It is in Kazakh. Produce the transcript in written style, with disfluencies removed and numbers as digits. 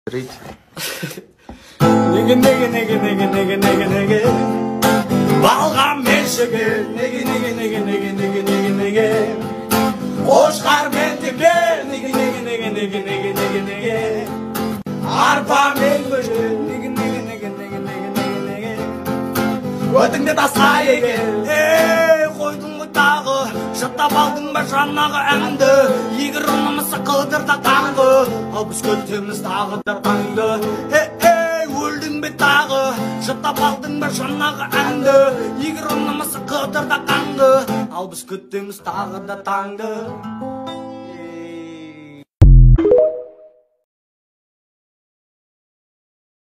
Read. Nege Balgam meşege Nege Qo'shqar mendiga Nege Arpa mendiga Nege O'tingda tasqa egen qo'ydingmi tag'i Shata baldingmi жаннағы әңді Егер ұнамаса қылдырда таңғы Ал біз көтеміз тағы да таңды өлдің бе тағы Шата бaldыңмы жаннағы әңді Егер ұнамаса қылдырда таңғы Ал біз көтеміз тағы да таңды